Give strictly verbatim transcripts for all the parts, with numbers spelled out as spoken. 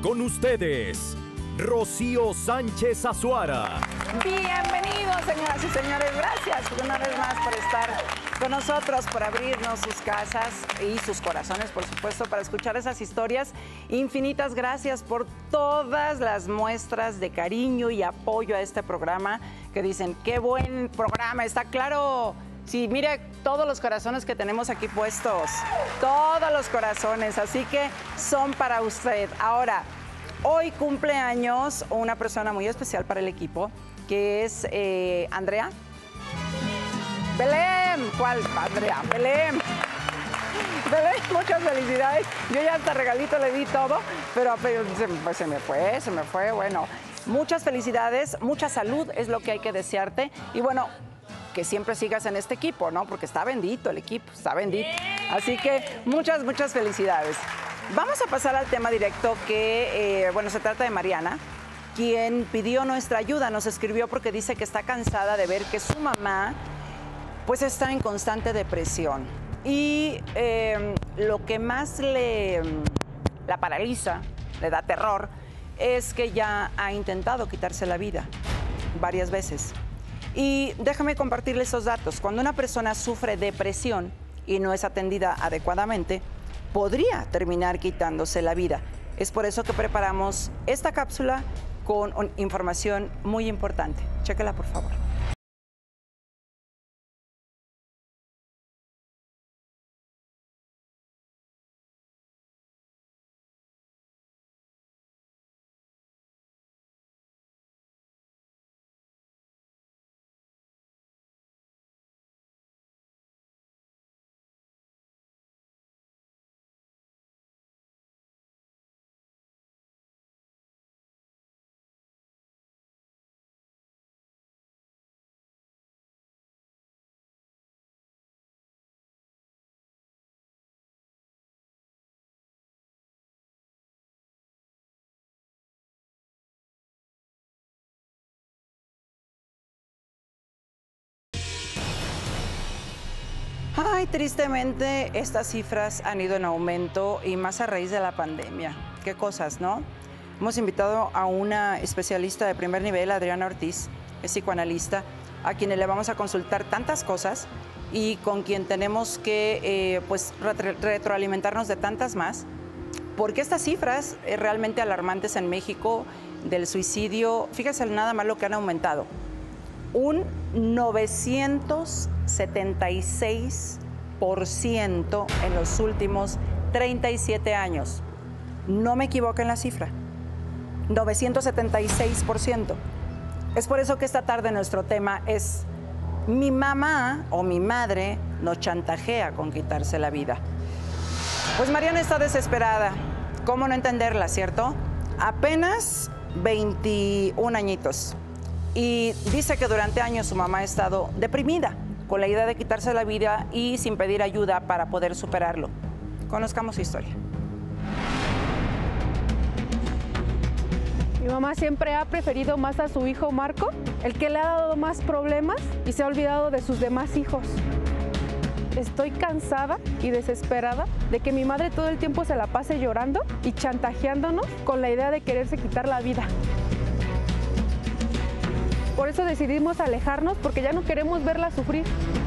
Con ustedes, Rocío Sánchez Azuara. Bienvenidos, señoras y señores. Gracias una vez más por estar con nosotros, por abrirnos sus casas y sus corazones, por supuesto, para escuchar esas historias. Infinitas gracias por todas las muestras de cariño y apoyo a este programa, que dicen, qué buen programa, está claro. Sí, mire todos los corazones que tenemos aquí puestos, todos los corazones, así que son para usted. Ahora, hoy cumple años una persona muy especial para el equipo, que es eh, Andrea. Belén, ¿cuál? Andrea, Belén. Belén, muchas felicidades. Yo ya hasta regalito le di todo, pero, pero se, pues, se me fue, se me fue, bueno. Muchas felicidades, mucha salud es lo que hay que desearte. Y bueno, que siempre sigas en este equipo, ¿no? Porque está bendito el equipo, está bendito. Así que muchas, muchas felicidades. Vamos a pasar al tema directo que, eh, bueno, se trata de Mariana, quien pidió nuestra ayuda, nos escribió porque dice que está cansada de ver que su mamá, pues, está en constante depresión. Y eh, lo que más le la paraliza, le da terror, es que ya ha intentado quitarse la vida varias veces. Y déjame compartirles esos datos. Cuando una persona sufre depresión y no es atendida adecuadamente, podría terminar quitándose la vida. Es por eso que preparamos esta cápsula con información muy importante. Chéquela, por favor. Ay, tristemente, estas cifras han ido en aumento y más a raíz de la pandemia. Qué cosas, ¿no? Hemos invitado a una especialista de primer nivel, Adriana Ortiz, es psicoanalista, a quien le vamos a consultar tantas cosas y con quien tenemos que eh, pues, retro retroalimentarnos de tantas más, porque estas cifras eh, realmente alarmantes en México del suicidio, fíjense nada más lo que han aumentado. Un novecientos setenta y seis por ciento en los últimos treinta y siete años. No me equivoco en la cifra. novecientos setenta y seis por ciento. Es por eso que esta tarde nuestro tema es: mi mamá o mi madre nos chantajea con quitarse la vida. Pues Mariana está desesperada. ¿Cómo no entenderla, cierto? Apenas veintiún añitos. Y dice que durante años su mamá ha estado deprimida, con la idea de quitarse la vida y sin pedir ayuda para poder superarlo. Conozcamos su historia. Mi mamá siempre ha preferido más a su hijo Marco, el que le ha dado más problemas y se ha olvidado de sus demás hijos. Estoy cansada y desesperada de que mi madre todo el tiempo se la pase llorando y chantajeándonos con la idea de quererse quitar la vida. Por eso decidimos alejarnos, porque ya no queremos verla sufrir.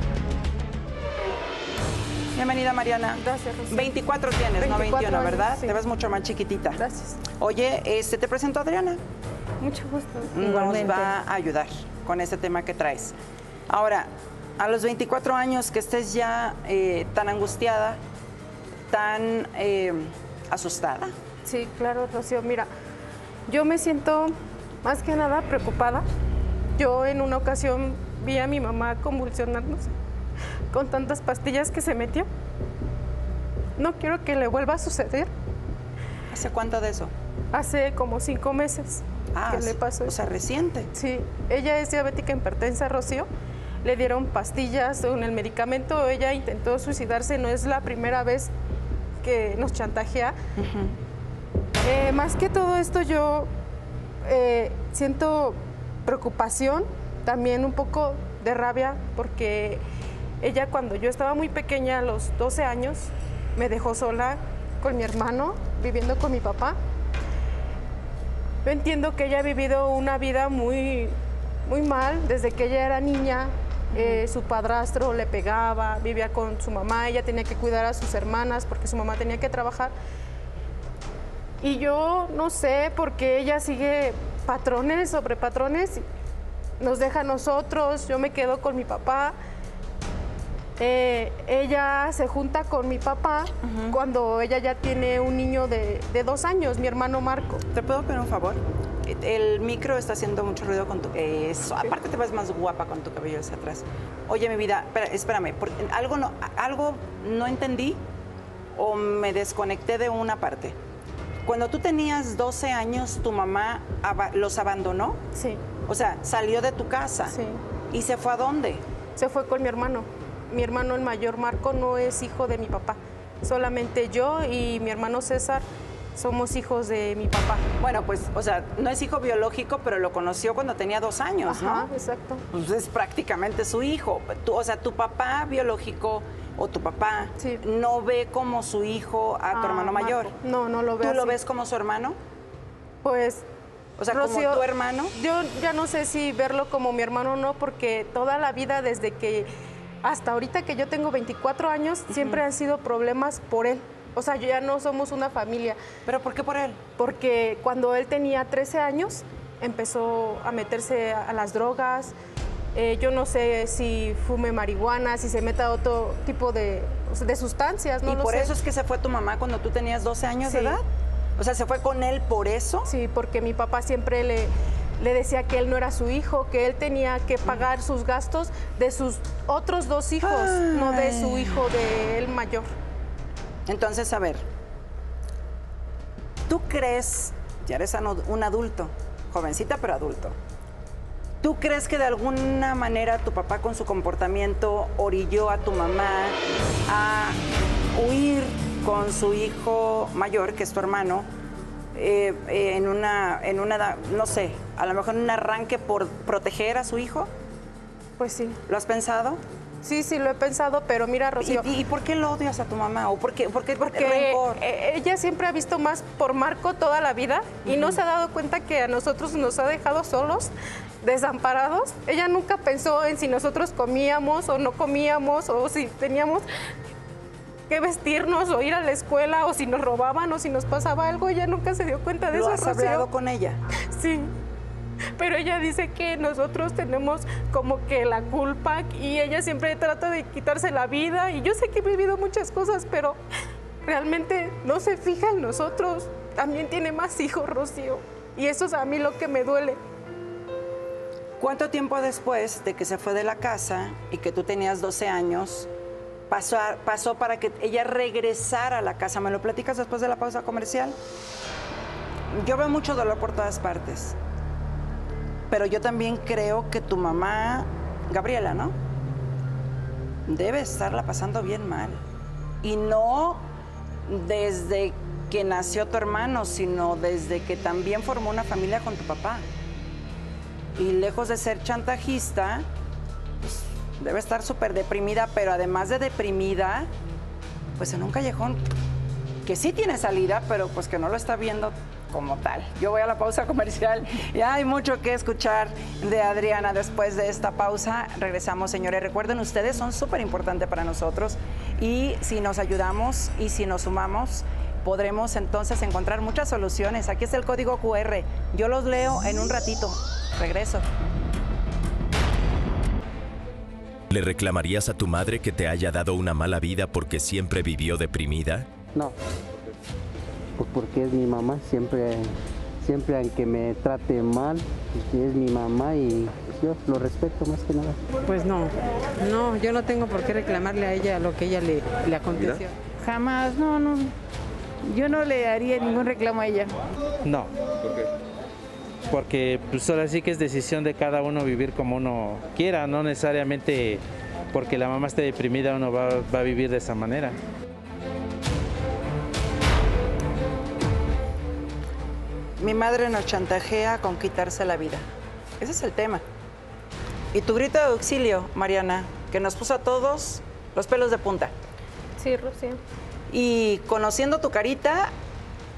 Bienvenida, Mariana. Gracias, Rocío. veinticuatro tienes, veinticuatro no veintiuno, años, ¿verdad? sí. Te ves mucho más chiquitita. Gracias. Oye, este, te presento a Adriana. Mucho gusto. Nos Igualmente. va a ayudar con este tema que traes. Ahora, a los veinticuatro años que estés ya eh, tan angustiada, tan eh, asustada. Sí, claro, Rocío. Mira, yo me siento más que nada preocupada. Yo en una ocasión vi a mi mamá convulsionándose con tantas pastillas que se metió. No quiero que le vuelva a suceder. ¿Hace cuánto de eso? Hace como cinco meses Ah, que le pasó o eso. sea, reciente. Sí, ella es diabética hipertensa, Rocío. Le dieron pastillas con el medicamento. Ella intentó suicidarse. No es la primera vez que nos chantajea. Uh-huh. eh, más que todo esto, yo eh, siento preocupación, también un poco de rabia, porque ella, cuando yo estaba muy pequeña, a los doce años, me dejó sola con mi hermano, viviendo con mi papá. Yo entiendo que ella ha vivido una vida muy, muy mal desde que ella era niña. Eh, su padrastro le pegaba, vivía con su mamá, ella tenía que cuidar a sus hermanas porque su mamá tenía que trabajar. Y yo no sé por qué ella sigue patrones sobre patrones, nos deja a nosotros, yo me quedo con mi papá. Eh, ella se junta con mi papá uh-huh. cuando ella ya tiene un niño de, de dos años, mi hermano Marco. ¿Te puedo pedir un favor? El micro está haciendo mucho ruido con tu... Eso, sí. Aparte te ves más guapa con tu cabello hacia atrás. Oye, mi vida, espera, espérame, porque algo, no, algo no entendí o me desconecté de una parte. Cuando tú tenías doce años, ¿tu mamá los abandonó? Sí. O sea, salió de tu casa. Sí. ¿Y se fue a dónde? Se fue con mi hermano. Mi hermano, el mayor Marco, no es hijo de mi papá. Solamente yo y mi hermano César somos hijos de mi papá. Bueno, pues, o sea, no es hijo biológico, pero lo conoció cuando tenía dos años, Ajá, ¿no? Exacto. Pues es prácticamente su hijo. Tú, o sea, tu papá biológico o tu papá sí. no ve como su hijo a tu ah, hermano Marco. mayor. No, no lo ve ¿Tú así. lo ves como su hermano? Pues... O sea, Rocío, ¿como tu hermano? Yo ya no sé si verlo como mi hermano o no, porque toda la vida, desde que hasta ahorita que yo tengo veinticuatro años, uh-huh. siempre han sido problemas por él. O sea, ya no somos una familia. ¿Pero por qué por él? Porque cuando él tenía trece años, empezó a meterse a las drogas. Eh, yo no sé si fume marihuana, si se meta otro tipo de, de sustancias, no ¿Y lo por sé. eso es que se fue tu mamá cuando tú tenías doce años sí. de edad? O sea, ¿se fue con él por eso? Sí, porque mi papá siempre le, le decía que él no era su hijo, que él tenía que pagar sus gastos de sus otros dos hijos, Ay. no de su hijo, de él mayor. Entonces, a ver, ¿tú crees, ya eres un adulto, jovencita pero adulto, ¿tú crees que de alguna manera tu papá con su comportamiento orilló a tu mamá a huir con su hijo mayor, que es tu hermano, eh, eh, en, una, en una, no sé, a lo mejor en un arranque por proteger a su hijo? Pues sí. ¿Lo has pensado? Sí, sí, lo he pensado, pero mira, Rocío... ¿Y, y por qué lo odias a tu mamá? ¿O por qué, por qué porque rencor? Ella siempre ha visto más por Marco toda la vida uh-huh. y no se ha dado cuenta que a nosotros nos ha dejado solos, desamparados. Ella nunca pensó en si nosotros comíamos o no comíamos, o si teníamos que vestirnos o ir a la escuela, o si nos robaban o si nos pasaba algo. Ella nunca se dio cuenta de ¿Lo eso, has Rocío. hablado con ella? Sí. Pero ella dice que nosotros tenemos como que la culpa y ella siempre trata de quitarse la vida. Y yo sé que he vivido muchas cosas, pero realmente no se fija en nosotros. También tiene más hijos, Rocío. Y eso es a mí lo que me duele. ¿Cuánto tiempo después de que se fue de la casa y que tú tenías doce años, pasó, a, pasó para que ella regresara a la casa? ¿Me lo platicas después de la pausa comercial? Yo veo mucho dolor por todas partes. Pero yo también creo que tu mamá, Gabriela, ¿no? Debe estarla pasando bien mal. Y no desde que nació tu hermano, sino desde que también formó una familia con tu papá. Y lejos de ser chantajista, pues, debe estar súper deprimida, pero además de deprimida, pues en un callejón que sí tiene salida, pero pues que no lo está viendo como tal. Yo voy a la pausa comercial y hay mucho que escuchar de Adriana después de esta pausa. Regresamos, señores. Recuerden, ustedes son súper importantes para nosotros y si nos ayudamos y si nos sumamos, podremos entonces encontrar muchas soluciones. Aquí es el código cu erre. Yo los leo en un ratito. Regreso. ¿Le reclamarías a tu madre que te haya dado una mala vida porque siempre vivió deprimida? No. Pues porque es mi mamá, siempre, siempre aunque me trate mal, pues es mi mamá y yo lo respeto más que nada. Pues no, no, yo no tengo por qué reclamarle a ella lo que ella le, le aconteció. ¿Mira? Jamás, no, no, yo no le haría ningún reclamo a ella. No. ¿Por qué? Porque pues ahora sí que es decisión de cada uno vivir como uno quiera, no necesariamente porque la mamá esté deprimida uno va, va a vivir de esa manera. Mi madre nos chantajea con quitarse la vida. Ese es el tema. Y tu grito de auxilio, Mariana, que nos puso a todos los pelos de punta. Sí, Rocío. Y conociendo tu carita,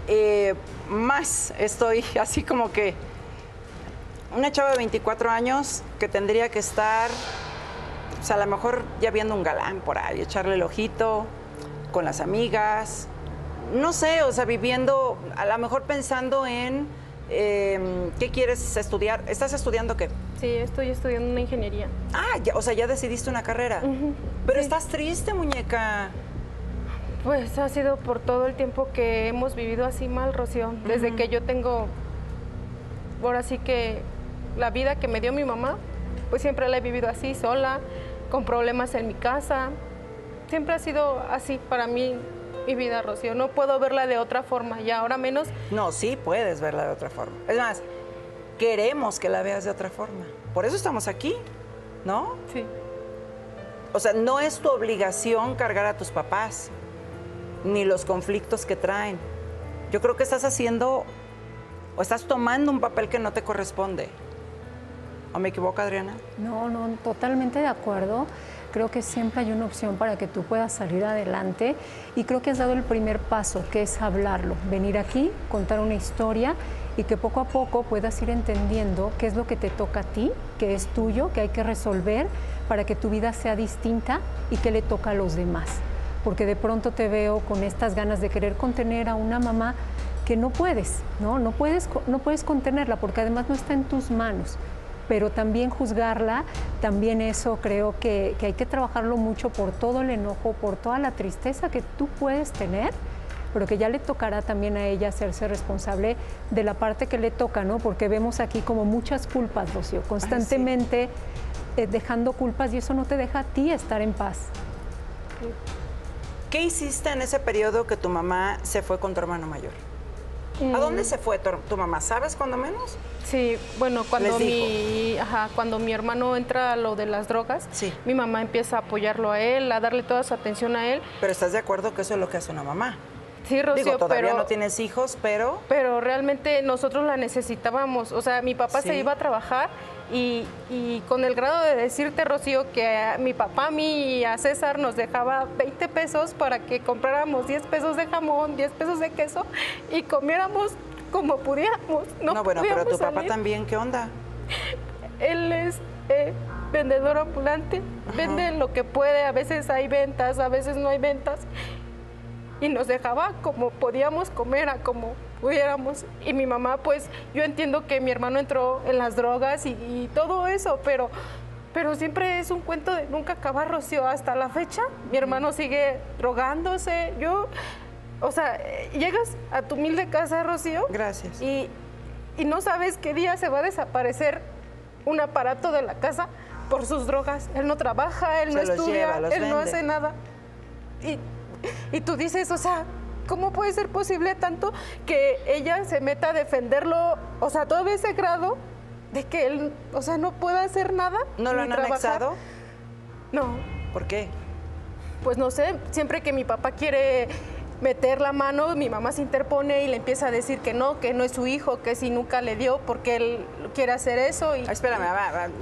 eh, más estoy así como que una chava de veinticuatro años que tendría que estar, o sea, a lo mejor ya viendo un galán por ahí, echarle el ojito con las amigas, no sé, o sea, viviendo, a lo mejor pensando en eh, qué quieres estudiar. ¿Estás estudiando qué? Sí, estoy estudiando una ingeniería. Ah, ya, o sea, ya decidiste una carrera. Uh-huh, Pero sí. estás triste, muñeca. Pues ha sido por todo el tiempo que hemos vivido así mal, Rocío. Desde Uh-huh. que yo tengo, ahora sí que la vida que me dio mi mamá, pues siempre la he vivido así, sola, con problemas en mi casa. Siempre ha sido así para mí mi vida, Rocío. No puedo verla de otra forma y ahora menos. No, sí puedes verla de otra forma. Es más, queremos que la veas de otra forma. Por eso estamos aquí, ¿no? Sí. O sea, no es tu obligación cargar a tus papás, ni los conflictos que traen. Yo creo que estás haciendo o estás tomando un papel que no te corresponde. ¿O me equivoco, Adriana? No, no, totalmente de acuerdo. Creo que siempre hay una opción para que tú puedas salir adelante y creo que has dado el primer paso, que es hablarlo, venir aquí, contar una historia y que poco a poco puedas ir entendiendo qué es lo que te toca a ti, qué es tuyo, que hay que resolver para que tu vida sea distinta y qué le toca a los demás. Porque de pronto te veo con estas ganas de querer contener a una mamá que no puedes, ¿no? No puedes, no puedes contenerla porque además no está en tus manos. Pero también juzgarla, también eso creo que, que hay que trabajarlo mucho por todo el enojo, por toda la tristeza que tú puedes tener, pero que ya le tocará también a ella hacerse responsable de la parte que le toca, ¿no? Porque vemos aquí como muchas culpas, Rocío, constantemente eh, dejando culpas y eso no te deja a ti estar en paz. ¿Qué hiciste en ese periodo que tu mamá se fue con tu hermano mayor? Mm. ¿A dónde se fue tu, tu mamá? ¿Sabes cuándo menos? Sí, bueno, cuando Les dijo. mi, ajá, cuando mi hermano entra a lo de las drogas, Sí. mi mamá empieza a apoyarlo a él, a darle toda su atención a él. Pero ¿estás de acuerdo que eso es lo que hace una mamá? Sí, Rocío, Digo, todavía pero, no tienes hijos, pero... pero realmente nosotros la necesitábamos. O sea, mi papá Sí. se iba a trabajar y, y con el grado de decirte, Rocío, que a mi papá, a mí y a César nos dejaba veinte pesos para que compráramos diez pesos de jamón, diez pesos de queso y comiéramos como pudiéramos. No, No, bueno, pero tu podíamos papá salir. también, ¿qué onda? Él es eh, vendedor ambulante, Ajá. vende lo que puede, a veces hay ventas, a veces no hay ventas. Y nos dejaba como podíamos comer, a como pudiéramos. Y mi mamá, pues, yo entiendo que mi hermano entró en las drogas y, y todo eso, pero, pero siempre es un cuento de nunca acabar, Rocío. Hasta la fecha, mi hermano sigue drogándose. Yo, o sea, llegas a tu humilde casa, Rocío. Gracias. Y, y no sabes qué día se va a desaparecer un aparato de la casa por sus drogas. Él no trabaja, él Se no los estudia, lleva, los él no vende. hace nada. Y, y tú dices, o sea, ¿cómo puede ser posible tanto que ella se meta a defenderlo? O sea, todo ese grado de que él, o sea, no pueda hacer nada. ¿No lo ni han trabajar. anexado? No, ¿Por qué? pues no sé, siempre que mi papá quiere meter la mano, mi mamá se interpone y le empieza a decir que no, que no es su hijo, que si nunca le dio porque él quiere hacer eso. Y, Ah, espérame, va, va, va.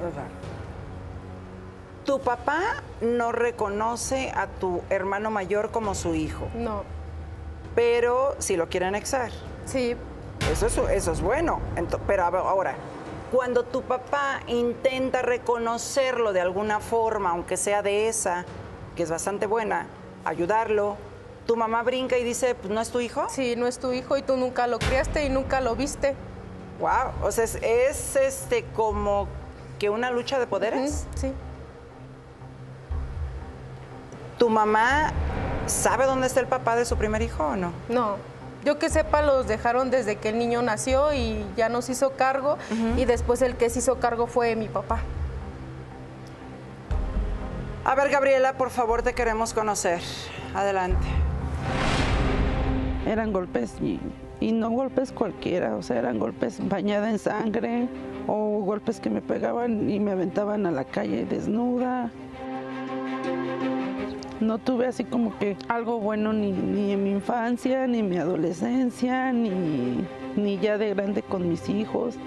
Tu papá no reconoce a tu hermano mayor como su hijo, No, pero sí lo quiere anexar. sí, Eso es, eso es bueno. Ento- pero a ver, ahora, cuando tu papá intenta reconocerlo de alguna forma, aunque sea de esa, que es bastante buena, ayudarlo, tu mamá brinca y dice, pues, ¿no es tu hijo? sí, no es tu hijo y tú nunca lo criaste y nunca lo viste. Wow, o sea, es, es, este como que una lucha de poderes. Ujú, sí. ¿Tu mamá sabe dónde está el papá de su primer hijo o no? No, yo que sepa los dejaron desde que el niño nació y ya nos hizo cargo y después el que se hizo cargo fue mi papá. A ver, Gabriela, por favor, te queremos conocer. Adelante. Eran golpes y, y no golpes cualquiera, o sea, eran golpes bañada en sangre o golpes que me pegaban y me aventaban a la calle desnuda. No tuve así como que algo bueno ni, ni en mi infancia, ni en mi adolescencia, ni, ni ya de grande con mis hijos.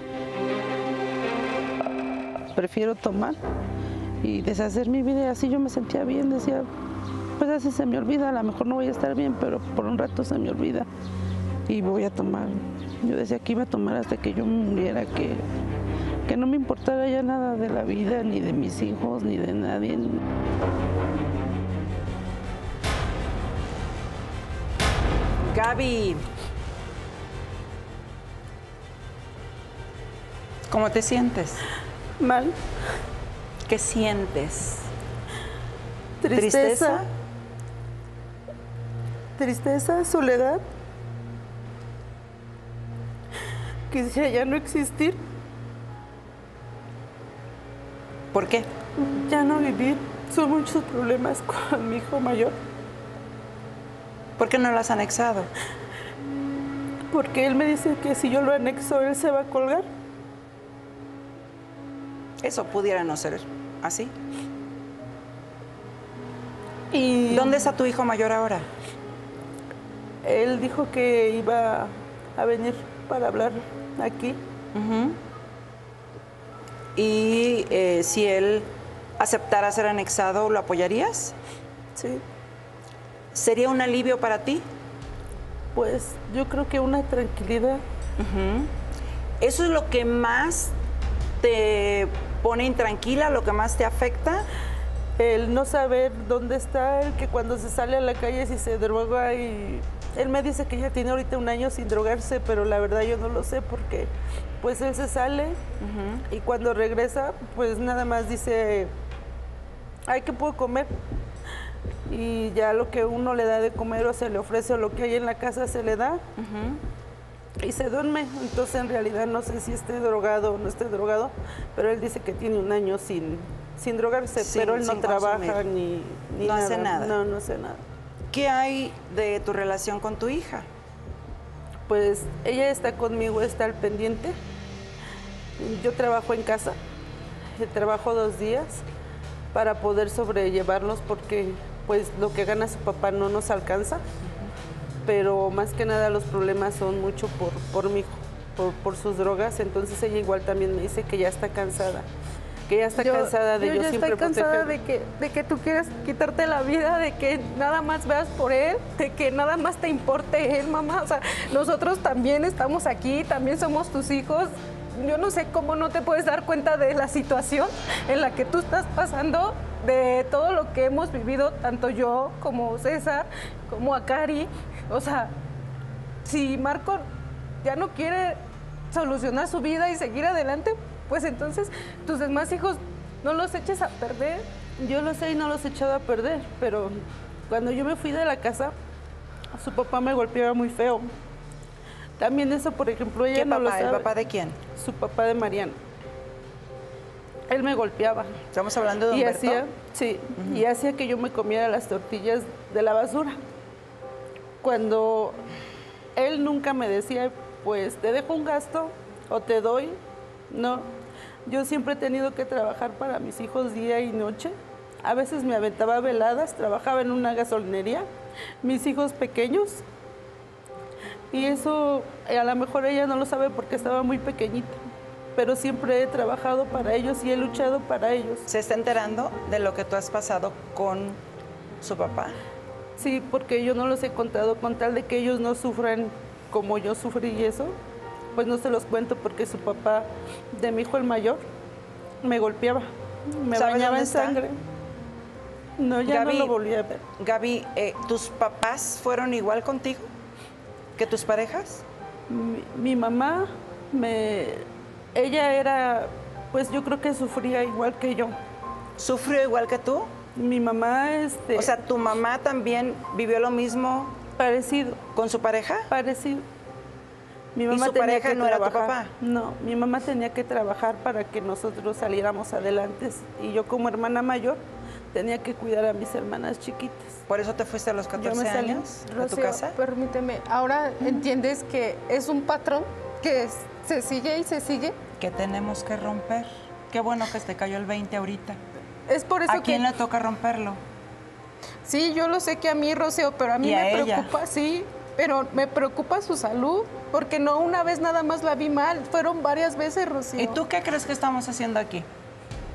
Prefiero tomar y deshacer mi vida y así yo me sentía bien, decía, pues así se me olvida, a lo mejor no voy a estar bien, pero por un rato se me olvida. y voy a tomar. Yo decía que iba a tomar hasta que yo me muriera, que, que no me importara ya nada de la vida, ni de mis hijos, ni de nadie. Gaby, ¿cómo te sientes? Mal. ¿Qué sientes? Tristeza. ¿Tristeza? Tristeza, soledad. Quisiera ya no existir. ¿Por qué? Ya no vivir. Son muchos problemas con mi hijo mayor. ¿Por qué no lo has anexado? Porque él me dice que si yo lo anexo, él se va a colgar. Eso pudiera no ser así. Y ¿Dónde está tu hijo mayor ahora? Él dijo que iba a venir para hablar aquí. Uh-huh. Y eh, si él aceptara ser anexado, ¿lo apoyarías? Sí. ¿Sería un alivio para ti? Pues yo creo que una tranquilidad. Uh-huh. ¿Eso es lo que más te pone intranquila, lo que más te afecta? El no saber dónde está, el que cuando se sale a la calle si se droga y... Él me dice que ya tiene ahorita un año sin drogarse, pero la verdad yo no lo sé porque pues él se sale uh-huh. y cuando regresa pues nada más dice, ay, ¿qué puedo comer? Y ya lo que uno le da de comer o se le ofrece o lo que hay en la casa se le da uh-huh. y se duerme. Entonces en realidad no sé si esté drogado o no esté drogado, pero él dice que tiene un año sin, sin drogarse, sin, pero él no trabaja ni, ni no nada. hace nada. No, no hace nada. ¿Qué hay de tu relación con tu hija? Pues ella está conmigo, está al pendiente. Yo trabajo en casa, trabajo dos días para poder sobrellevarlos porque pues lo que gana su papá no nos alcanza, uh-huh. pero más que nada los problemas son mucho por, por mi hijo, por, por sus drogas, entonces ella igual también me dice que ya está cansada. Que ya está yo, cansada de yo, yo ya siempre estoy cansada proteger. de que, de que tú quieras quitarte la vida, de que nada más veas por él, de que nada más te importe él, mamá. O sea, nosotros también estamos aquí, también somos tus hijos. Yo no sé cómo no te puedes dar cuenta de la situación en la que tú estás pasando, de todo lo que hemos vivido, tanto yo como César, como Akari. O sea, si Marco ya no quiere solucionar su vida y seguir adelante, pues entonces tus demás hijos no los eches a perder. Yo lo sé y no los he echado a perder, pero cuando yo me fui de la casa, su papá me golpeaba muy feo. También eso, por ejemplo, ella ¿Qué no papá? lo sabe. ¿El papá de quién? Su papá de Mariana. Él me golpeaba. ¿Estamos hablando de y Humberto? hacía, sí, uh-huh. y hacía que yo me comiera las tortillas de la basura. Cuando él nunca me decía, pues, te dejo un gasto o te doy, no. Yo siempre he tenido que trabajar para mis hijos día y noche. A veces me aventaba veladas, trabajaba en una gasolinería, mis hijos pequeños. Y eso a lo mejor ella no lo sabe porque estaba muy pequeñita, pero siempre he trabajado para ellos y he luchado para ellos. ¿Se está enterando de lo que tú has pasado con su papá? Sí, porque yo no los he contado con tal de que ellos no sufran como yo sufrí y eso. Pues no se los cuento porque su papá de mi hijo el mayor me golpeaba, me bañaba en sangre. No, ya Gaby, no lo volví a ver. Gaby, eh, ¿tus papás fueron igual contigo que tus parejas? Mi, mi mamá, me, ella era, pues yo creo que sufría igual que yo. ¿Sufrió igual que tú? Mi mamá, este... O sea, ¿tu mamá también vivió lo mismo? Parecido. ¿Con su pareja? Parecido. Mi mamá ¿Y su tenía pareja que no trabajar. era tu papá? No, mi mamá tenía que trabajar para que nosotros saliéramos adelante. Y yo como hermana mayor tenía que cuidar a mis hermanas chiquitas. ¿Por eso te fuiste a los catorce años a tu casa? Permíteme, ahora entiendes que es un patrón que es, se sigue y se sigue. Que tenemos que romper. Qué bueno que te cayó el veinte ahorita. Es por eso ¿A quién que... le toca romperlo? Sí, yo lo sé que a mí, Rocío, pero a mí ¿Y me a ella? preocupa, sí, pero me preocupa su salud, porque no una vez nada más la vi mal, fueron varias veces, Rocío. ¿Y tú qué crees que estamos haciendo aquí?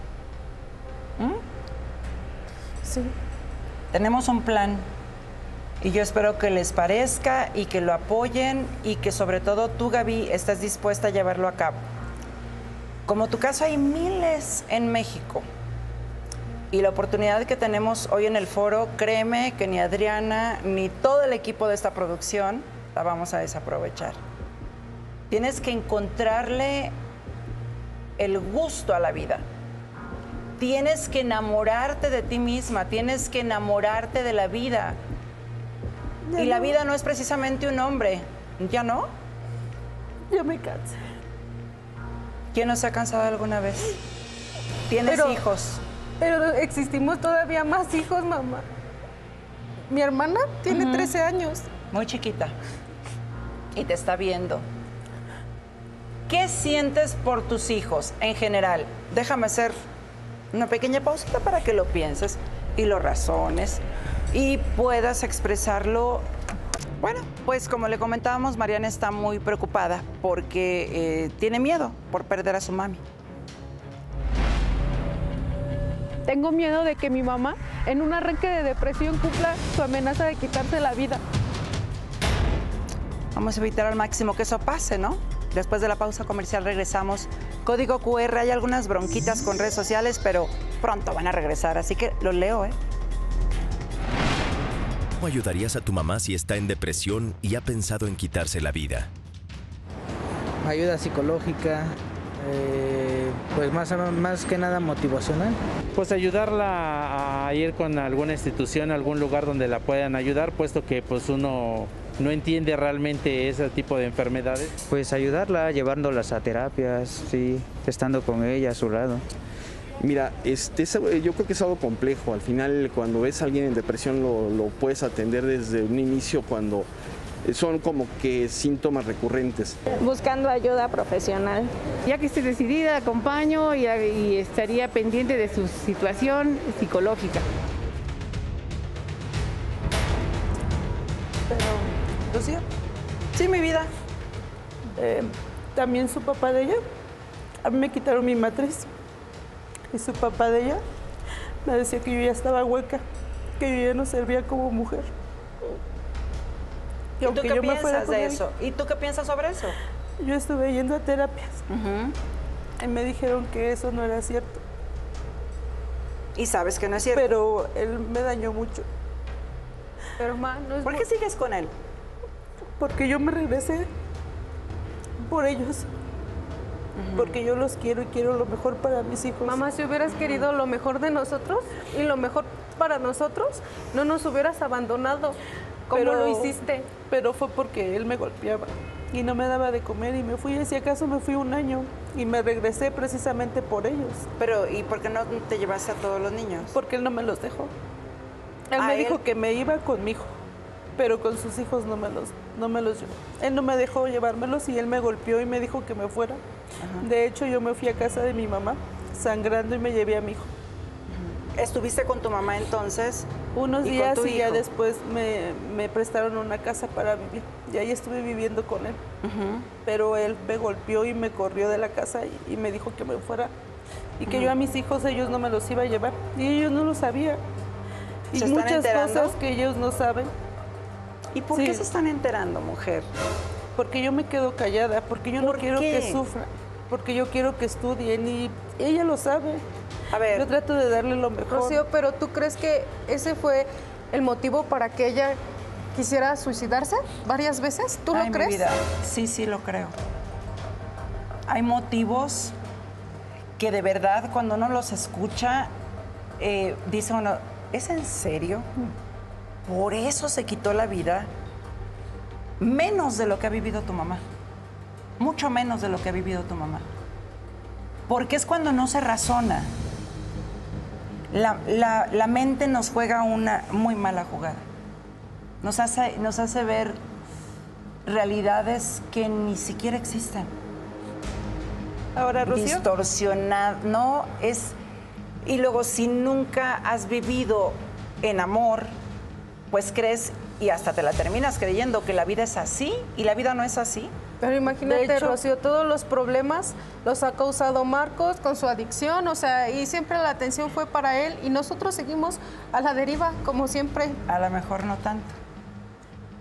¿Mm? Sí. Tenemos un plan Y yo espero que les parezca y que lo apoyen y que sobre todo tú, Gaby, estés dispuesta a llevarlo a cabo. Como tu caso hay miles en México y la oportunidad que tenemos hoy en el foro, créeme que ni Adriana ni todo el equipo de esta producción la vamos a desaprovechar. Tienes que encontrarle el gusto a la vida. Tienes que enamorarte de ti misma, tienes que enamorarte de la vida. Ya y no. La vida no es precisamente un hombre, ¿ya no? Ya me cansé. ¿Quién no se ha cansado alguna vez? ¿Tienes pero, hijos? Pero existimos todavía más hijos, mamá. Mi hermana tiene uh-huh. trece años. Muy chiquita. Y te está viendo. ¿Qué sientes por tus hijos en general? Déjame hacer una pequeña pausita para que lo pienses y lo razones y puedas expresarlo. Bueno, pues como le comentábamos, Mariana está muy preocupada porque eh, tiene miedo por perder a su mami. Tengo miedo de que mi mamá, en un arranque de depresión, cumpla su amenaza de quitarse la vida. Vamos a evitar al máximo que eso pase, ¿no? Después de la pausa comercial regresamos. Código cu erre, hay algunas bronquitas con redes sociales, pero pronto van a regresar, así que lo leo, ¿eh? ¿Cómo ayudarías a tu mamá si está en depresión y ha pensado en quitarse la vida? Ayuda psicológica, eh, pues más, más que nada motivacional. Pues ayudarla a ir con alguna institución, algún lugar donde la puedan ayudar, puesto que pues uno no entiende realmente ese tipo de enfermedades. Pues ayudarla, llevándolas a terapias, sí, estando con ella a su lado. Mira, este, yo creo que es algo complejo. Al final, cuando ves a alguien en depresión, lo, lo puedes atender desde un inicio cuando son como que síntomas recurrentes. Buscando ayuda profesional. Ya que esté decidida, acompaño y, y estaría pendiente de su situación psicológica. Pero, ¿Lucía? Sí, mi vida. Eh, También su papá de ella, a mí me quitaron mi matriz. Y su papá de ella me decía que yo ya estaba hueca, que yo ya no servía como mujer. ¿Y tú qué piensas de eso? ¿Y tú qué piensas sobre eso? Yo estuve yendo a terapias uh-huh. y me dijeron que eso no era cierto. ¿Y sabes que no es cierto? Pero él me dañó mucho. Pero, ma, no es ¿Por qué sigues con él? Porque yo me regresé por ellos. Porque yo los quiero y quiero lo mejor para mis hijos. Mamá, si hubieras querido lo mejor de nosotros y lo mejor para nosotros, no nos hubieras abandonado como pero, lo hiciste. Pero fue porque él me golpeaba y no me daba de comer y me fui, y si acaso me fui un año y me regresé precisamente por ellos. Pero, ¿y por qué no te llevaste a todos los niños? Porque él no me los dejó. Él me él? dijo que me iba con mi hijo, pero con sus hijos no me los, no me los llevó. Él no me dejó llevármelos y él me golpeó y me dijo que me fuera. Ajá. De hecho, yo me fui a casa de mi mamá sangrando y me llevé a mi hijo. Ajá. ¿Estuviste con tu mamá entonces? Unos ¿Y días y hijo? ya después me, me prestaron una casa para vivir. Y ahí estuve viviendo con él. Ajá. Pero él me golpeó y me corrió de la casa y, y me dijo que me fuera. Y que Ajá. yo a mis hijos, ellos no me los iba a llevar. Y ellos no lo sabían. Y ¿Se muchas están enterando? cosas que ellos no saben. ¿Y por sí. qué se están enterando, mujer? Porque yo me quedo callada, porque yo no quiero qué? que sufran, porque yo quiero que estudien y ella lo sabe. A ver. Yo trato de darle lo mejor. Rocío, pero ¿tú crees que ese fue el motivo para que ella quisiera suicidarse varias veces? ¿Tú Ay, lo crees? Mi vida. Sí, sí lo creo. Hay motivos que de verdad cuando uno los escucha, eh, dice uno, ¿es en serio? Por eso se quitó la vida, menos de lo que ha vivido tu mamá, mucho menos de lo que ha vivido tu mamá. Porque es cuando no se razona. La, la, la mente nos juega una muy mala jugada. Nos hace, nos hace ver realidades que ni siquiera existen. Ahora, Rocío. Distorsionado, no es... Y luego, si nunca has vivido en amor, pues crees y hasta te la terminas creyendo que la vida es así y la vida no es así. Pero imagínate, de hecho, Rocío, todos los problemas los ha causado Marcos con su adicción, o sea, y siempre la atención fue para él y nosotros seguimos a la deriva, como siempre. A lo mejor no tanto.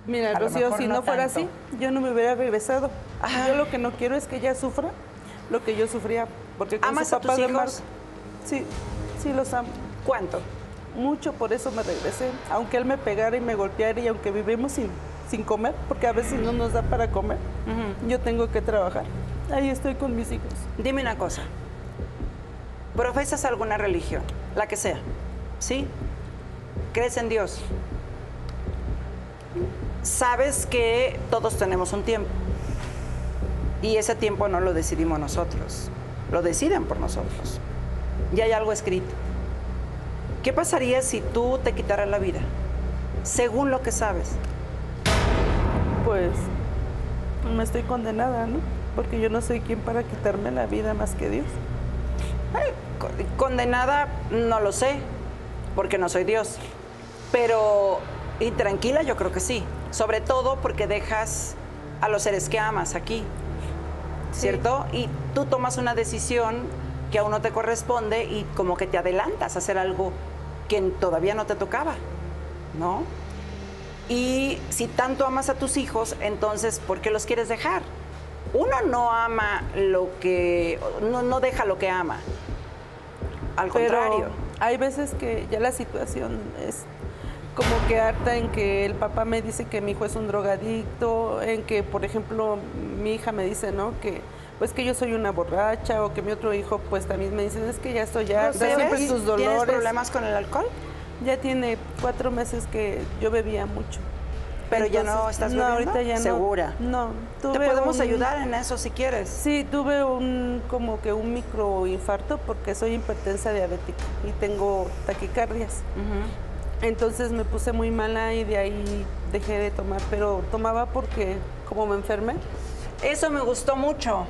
Mira, A lo Rocío, mejor si no no fuera tanto. así, yo no me hubiera regresado. Yo lo que no quiero es que ella sufra lo que yo sufría. Porque con ¿Amas su a tus papá de hijos? Marco, sí, sí los amo. ¿Cuánto? Mucho, por eso me regresé. Aunque él me pegara y me golpeara y aunque vivimos sin, sin comer, porque a veces no nos da para comer, yo tengo que trabajar. Ahí estoy con mis hijos. Dime una cosa. ¿Profesas alguna religión? La que sea. ¿Sí? ¿Crees en Dios? Sabes que todos tenemos un tiempo. Y ese tiempo no lo decidimos nosotros. Lo deciden por nosotros. Y hay algo escrito. ¿Qué pasaría si tú te quitaras la vida? Según lo que sabes. Pues me estoy condenada, ¿no? Porque yo no soy quien para quitarme la vida más que Dios. Ay, co- condenada, no lo sé, porque no soy Dios. Pero intranquila yo creo que sí. Sobre todo porque dejas a los seres que amas aquí, ¿cierto? Y tú tomas una decisión que aún no te corresponde y como que te adelantas a hacer algo que todavía no te tocaba, ¿no? Y si tanto amas a tus hijos, entonces, ¿por qué los quieres dejar? Uno no ama lo que, no, no deja lo que ama. Al Pero contrario. hay veces que ya la situación es como que harta en que el papá me dice que mi hijo es un drogadicto, en que, por ejemplo, mi hija me dice, ¿no? Que pues que yo soy una borracha, o que mi otro hijo pues también me dice, es que ya estoy harta, ¿Pero siempre ves? tus dolores. ¿Tienes problemas con el alcohol? Ya tiene cuatro meses que yo bebía mucho. Pero ya no Entonces, estás no, bebiendo. ahorita ya no. ¿Segura? No. Te tuve podemos un- ayudar en eso si quieres. Sí, tuve un como que un microinfarto porque soy hipertensa diabética y tengo taquicardias. Entonces me puse muy mala y de ahí dejé de tomar, pero tomaba porque como me enfermé. Eso me gustó mucho.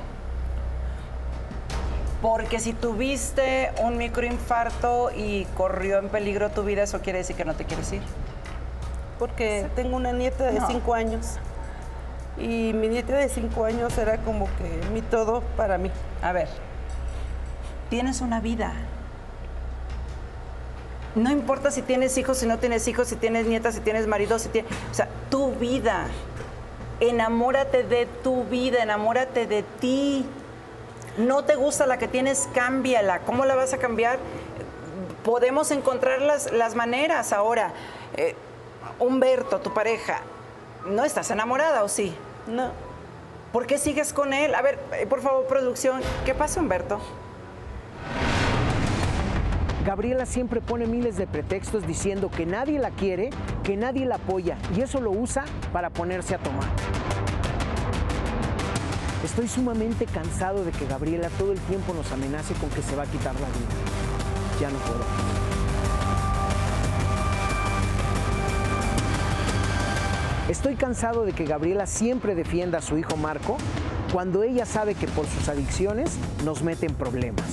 Porque si tuviste un microinfarto y corrió en peligro tu vida, eso quiere decir que no te quieres ir. Porque tengo una nieta de No. cinco años y mi nieta de cinco años era como que mi todo para mí. A ver, tienes una vida. No importa si tienes hijos, si no tienes hijos, si tienes nietas, si tienes marido, si tienes... O sea, tu vida. Enamórate de tu vida, enamórate de ti. No te gusta la que tienes, cámbiala. ¿Cómo la vas a cambiar? Podemos encontrar las, las maneras ahora. Eh, Humberto, tu pareja, ¿no estás enamorada o sí? No. ¿Por qué sigues con él? A ver, eh, por favor, producción, ¿qué pasa, Humberto? Gabriela siempre pone miles de pretextos diciendo que nadie la quiere, que nadie la apoya, y eso lo usa para ponerse a tomar. Estoy sumamente cansado de que Gabriela todo el tiempo nos amenace con que se va a quitar la vida. Ya no puedo. Estoy cansado de que Gabriela siempre defienda a su hijo Marco cuando ella sabe que por sus adicciones nos mete en problemas.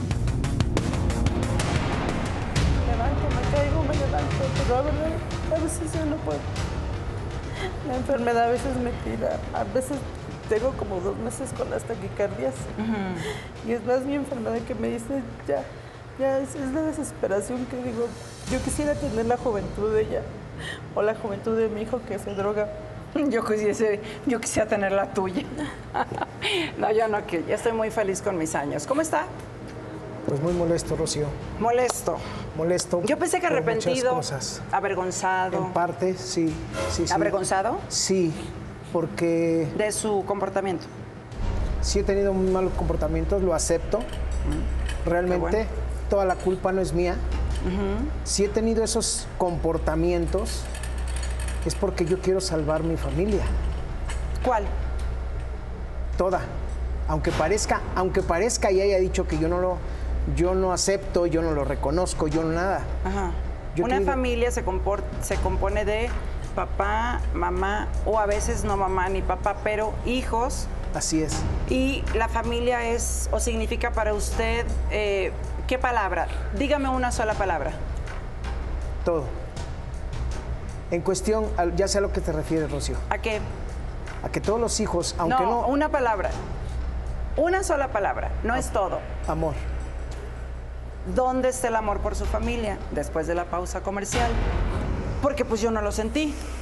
Me levanto, me caigo, me levanto, pero a, verdad, a veces ya no puedo. La enfermedad a veces me tira, a veces tengo como dos meses con las taquicardias. Y es más mi enfermedad que me dice, ya, ya es, es la desesperación que digo, yo quisiera tener la juventud de ella o la juventud de mi hijo que se droga. Yo quisiese, yo quisiera tener la tuya. No, yo no quiero, ya estoy muy feliz con mis años. ¿Cómo está? Pues muy molesto, Rocío. Molesto. Molesto. Yo pensé que por arrepentido, muchas cosas. avergonzado. En parte, sí, sí, sí. ¿Avergonzado? Sí, porque... De su comportamiento. Sí he tenido muy malos comportamientos, lo acepto. Realmente, bueno. toda la culpa no es mía. Si he tenido esos comportamientos, es porque yo quiero salvar mi familia. ¿Cuál? Toda. Aunque parezca, aunque parezca y haya dicho que yo no lo, yo no acepto, yo no lo reconozco, yo no nada. Ajá. Yo Una te digo- familia se, compor- se compone de papá, mamá, o a veces no mamá ni papá, pero hijos. Así es. Y la familia es, o significa para usted, eh, ¿qué palabra? Dígame una sola palabra. Todo. En cuestión, al- ya sé a lo que te refieres, Rocío. ¿A qué? A que todos los hijos, aunque no, no... una palabra. Una sola palabra, no es todo. Amor. ¿Dónde está el amor por su familia? Después de la pausa comercial. Porque pues yo no lo sentí.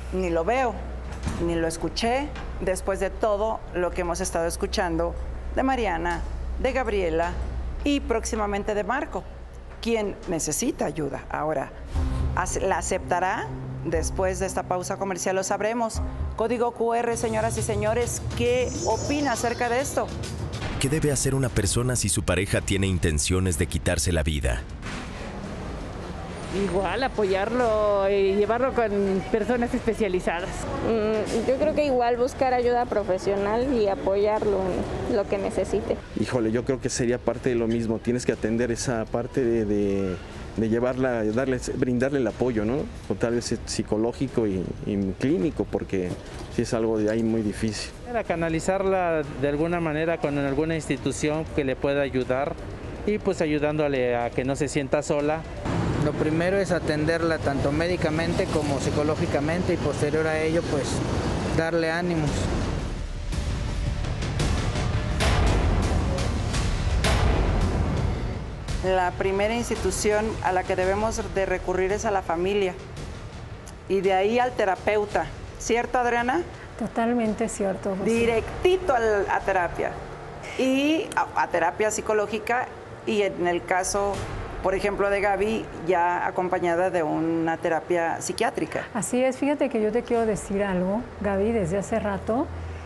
ni lo veo, ni lo escuché después de todo lo que hemos estado escuchando de Mariana, de Gabriela y próximamente de Marco, quien necesita ayuda. Ahora, ¿la aceptará? Después de esta pausa comercial lo sabremos. Código cu erre, señoras y señores, ¿qué opina acerca de esto? ¿Qué debe hacer una persona si su pareja tiene intenciones de quitarse la vida? Igual, apoyarlo y llevarlo con personas especializadas. Mm, yo creo que igual buscar ayuda profesional y apoyarlo en lo que necesite. Híjole, yo creo que sería parte de lo mismo. Tienes que atender esa parte de, de, de llevarla, darle, brindarle el apoyo, ¿no? O tal vez psicológico y, y clínico, porque sí es algo de ahí muy difícil. Para canalizarla de alguna manera con alguna institución que le pueda ayudar y pues ayudándole a que no se sienta sola. Lo primero es atenderla tanto médicamente como psicológicamente y posterior a ello pues darle ánimos. La primera institución a la que debemos de recurrir es a la familia y de ahí al terapeuta. ¿Cierto, Adriana? Totalmente cierto, Rocío. Directito al, a terapia y a, a terapia psicológica y en el caso, por ejemplo, de Gaby, ya acompañada de una terapia psiquiátrica. Así es, fíjate que yo te quiero decir algo, Gaby, desde hace rato,